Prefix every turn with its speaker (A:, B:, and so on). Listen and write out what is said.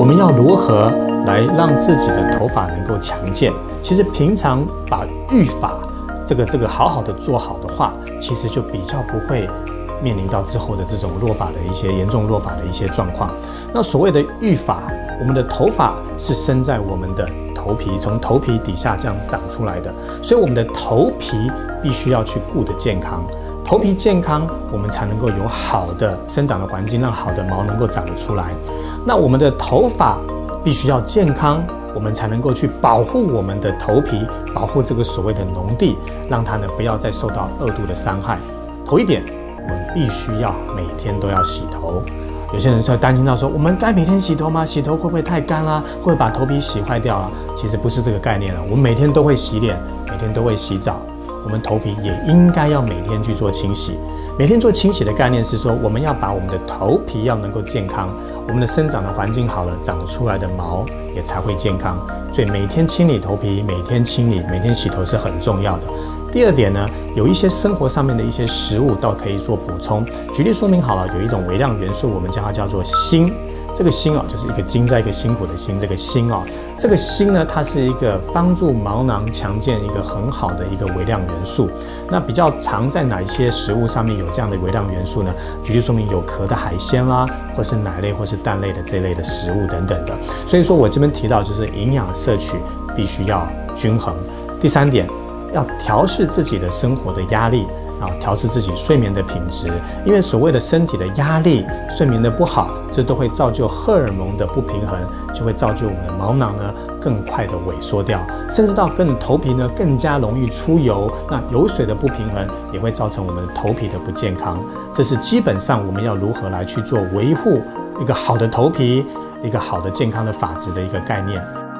A: 我们要如何来让自己的头发能够强健？其实平常把育发这个好好的做好的话，其实就比较不会面临到之后的这种落发的一些严重落发的一些状况。那所谓的育发，我们的头发是生在我们的头皮，从头皮底下这样长出来的，所以我们的头皮必须要去顾得健康。头皮健康，我们才能够有好的生长的环境，让好的毛能够长得出来。那我们的头发必须要健康，我们才能够去保护我们的头皮，保护这个所谓的农地，让它呢不要再受到2度的伤害。头一点，我们必须要每天都要洗头。有些人会担心到说，我们该每天洗头吗？洗头会不会太干啦？会不会把头皮洗坏掉啊？其实不是这个概念了。我们每天都会洗脸，每天都会洗澡，我们头皮也应该要每天去做清洗。每天做清洗的概念是说，我们要把我们的头皮要能够健康，我们的生长的环境好了，长出来的毛也才会健康。所以每天清理头皮，每天清理，每天洗头是很重要的。第二点呢，有一些生活上面的一些食物倒可以做补充。举例说明好了，有一种微量元素，我们将它叫做锌。这个锌就是一个金在一个辛苦的辛，这个锌这个锌呢，它是一个帮助毛囊强健一个很好的一个微量元素。那比较常在哪一些食物上面有这样的微量元素呢？举例说明有壳的海鲜啦，或是奶类或是蛋类的这类的食物等等的。所以说我这边提到就是营养摄取必须要均衡。第三点，要调适自己的生活的压力调适自己睡眠的品质，因为所谓的身体的压力、睡眠的不好，这都会造就荷尔蒙的不平衡，就会造就我们的毛囊呢更快的萎缩掉，甚至到跟头皮呢更加容易出油。那油水的不平衡也会造成我们的头皮的不健康。这是基本上我们要如何来去做维护一个好的头皮、一个好的健康的发质的一个概念。